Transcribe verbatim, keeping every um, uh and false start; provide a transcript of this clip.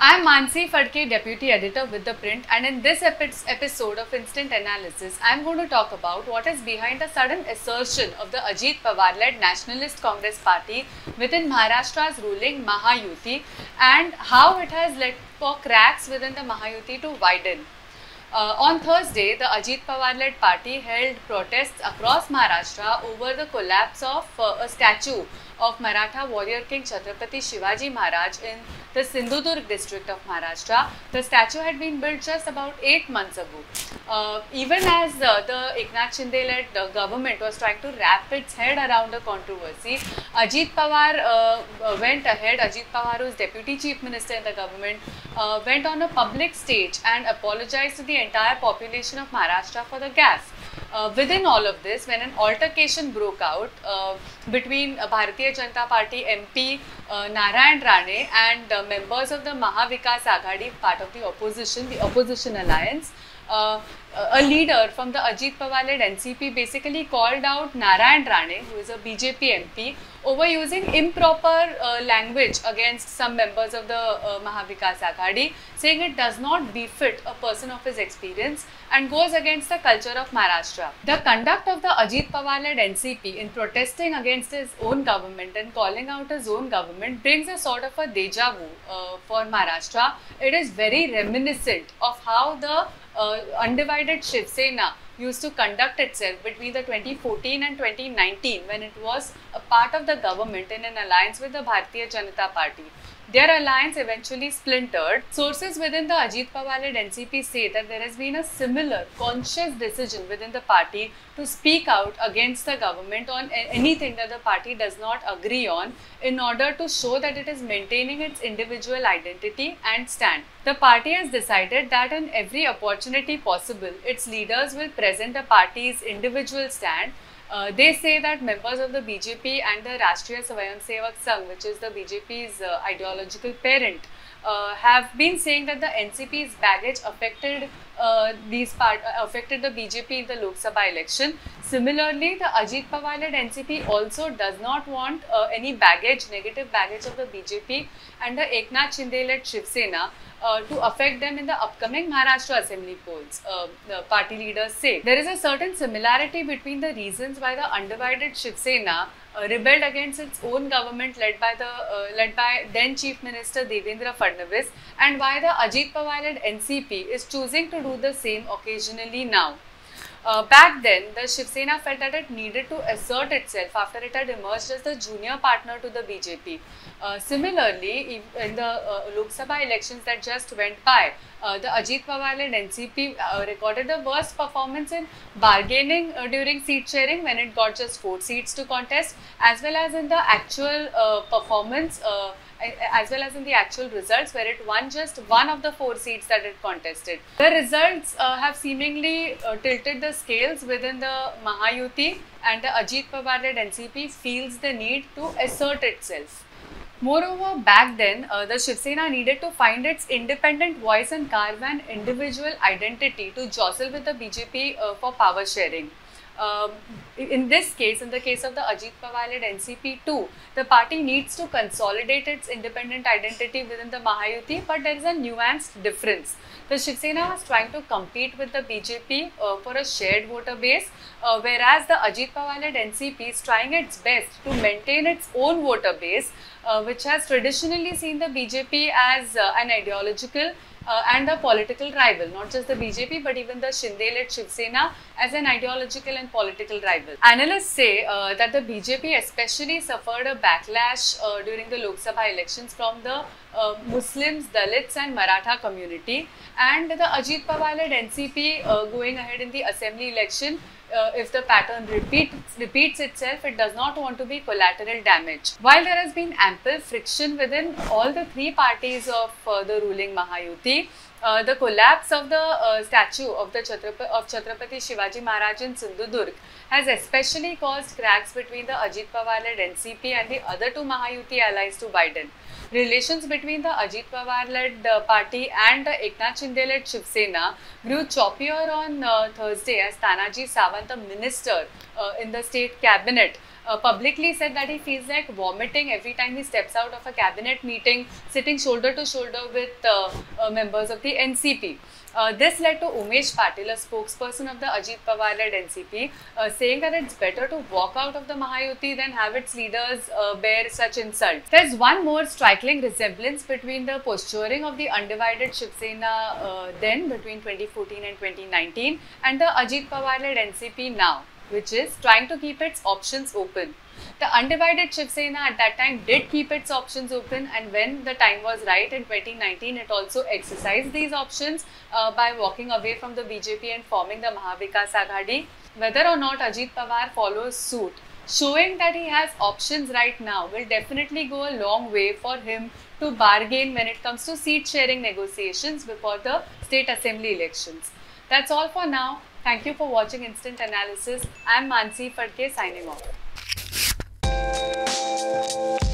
I'm Mansi Fadke, Deputy Editor with The Print, and in this epi episode of Instant Analysis, I'm going to talk about what is behind the sudden assertion of the Ajit Pawar-led Nationalist Congress Party within Maharashtra's ruling Mahayuti and how it has led for cracks within the Mahayuti to widen. Uh, on Thursday, the Ajit Pawar-led party held protests across Maharashtra over the collapse of uh, a statue of Maratha warrior king Chhatrapati Shivaji Maharaj in the Sindhudurg district of Maharashtra. The statue had been built just about eight months ago. Uh, even as uh, the Eknath Shinde-led uh, government was trying to wrap its head around the controversy, Ajit Pawar uh, went ahead. Ajit Pawar, who is Deputy Chief Minister in the government, uh, went on a public stage and apologized to the entire population of Maharashtra for the gaffe. Uh, within all of this, when an altercation broke out uh, between uh, Bharatiya Janata Party M P uh, Narayan Rane and uh, members of the Mahavikas Aghadi, part of the opposition, the opposition alliance, uh, a leader from the Ajit Pawar-led N C P basically called out Narayan Rane, who is a B J P M P, over using improper uh, language against some members of the uh, Mahavikas Aghadi, saying it does not befit a person of his experience and goes against the culture of Maharashtra. The conduct of the Ajit Pawar-led N C P in protesting against his own government and calling out his own government brings a sort of a deja vu uh, for Maharashtra. It is very reminiscent of how the uh, undivided Shiv Sena used to conduct itself between the twenty fourteen and twenty nineteen, when it was a part of the government in an alliance with the Bharatiya Janata Party. Their alliance eventually splintered. Sources within the Ajit Pawar-led N C P say that there has been a similar conscious decision within the party to speak out against the government on anything that the party does not agree on, in order to show that it is maintaining its individual identity and stand. The party has decided that in every opportunity possible, its leaders will present the party's individual stand. Uh, they say that members of the B J P and the Rashtriya Swayamsevak Sangh, which is the B J P's uh, ideological parent, uh, have been saying that the N C P's baggage affected uh, these part uh, affected the B J P in the Lok Sabha election. Similarly, the Ajit Pawar-led N C P also does not want uh, any baggage, negative baggage of the B J P and the Eknath Shinde-led Shiv Sena Uh, to affect them in the upcoming Maharashtra assembly polls, uh, the party leaders say. There is a certain similarity between the reasons why the undivided Shiv Sena uh, rebelled against its own government led by the uh, led by then Chief Minister Devendra Fadnavis, and why the Ajit Pawar-led N C P is choosing to do the same occasionally now. Uh, back then, the Shiv Sena felt that it needed to assert itself after it had emerged as the junior partner to the B J P. Uh, similarly, in the uh, Lok Sabha elections that just went by, uh, the Ajit Pawar-led N C P uh, recorded the worst performance in bargaining uh, during seat sharing, when it got just four seats to contest, as well as in the actual uh, performance, uh, as well as in the actual results, where it won just one of the four seats that it contested. The results uh, have seemingly uh, tilted the scales within the Mahayuti, and the Ajit Pawar-led N C P feels the need to assert itself. Moreover, back then, uh, the Shiv Sena needed to find its independent voice and carve an individual identity to jostle with the B J P uh, for power sharing. Um, in this case, in the case of the Ajit Pawar-led N C P too, the party needs to consolidate its independent identity within the Mahayuti, but there is a nuanced difference. The Shiv Sena was trying to compete with the B J P uh, for a shared voter base, uh, whereas the Ajit Pawar-led N C P is trying its best to maintain its own voter base, uh, which has traditionally seen the B J P as uh, an ideological Uh, and a political rival, not just the B J P but even the Shinde-led Shiv Sena as an ideological and political rival. Analysts say uh, that the B J P especially suffered a backlash uh, during the Lok Sabha elections from the uh, Muslims, Dalits and Maratha community, and the Ajit Pawar-led N C P uh, going ahead in the assembly election, Uh, if the pattern repeats, repeats itself, it does not want to be collateral damage. While there has been ample friction within all the three parties of uh, the ruling Mahayuti, uh, the collapse of the uh, statue of the Chhatrapati, of Chhatrapati Shivaji Maharaj in Sindhudurg has especially caused cracks between the Ajit Pawar-led N C P and the other two Mahayuti allies to widen. Relations between the Ajit Pawar-led uh, party and the Eknath Shinde-led Shiv Sena grew choppier on uh, Thursday, as Tanaji Sawant, a minister uh, in the state cabinet, uh, publicly said that he feels like vomiting every time he steps out of a cabinet meeting, sitting shoulder to shoulder with uh, uh, members of the N C P. Uh, this led to Umesh Patil, a spokesperson of the Ajit Pawar-led N C P, uh, saying that it's better to walk out of the Mahayuti than have its leaders uh, bear such insult. There's one more striking resemblance between the posturing of the undivided Shiv Sena uh, then between twenty fourteen and twenty nineteen and the Ajit Pawar-led N C P now, which is trying to keep its options open. The undivided Shiv Sena at that time did keep its options open, and when the time was right in twenty nineteen, it also exercised these options uh, by walking away from the B J P and forming the Mahavikas Aghadi. Whether or not Ajit Pawar follows suit, showing that he has options right now will definitely go a long way for him to bargain when it comes to seat sharing negotiations before the state assembly elections. That's all for now. Thank you for watching Instant Analysis. I am Mansi Phadke signing off.